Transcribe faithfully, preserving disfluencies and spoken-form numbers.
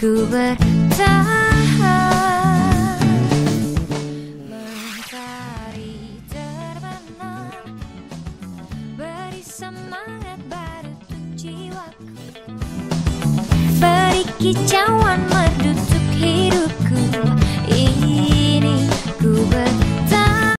ku bertahan. Mentari terbenam, beri semangat baru untuk jiwaku, beri kicauan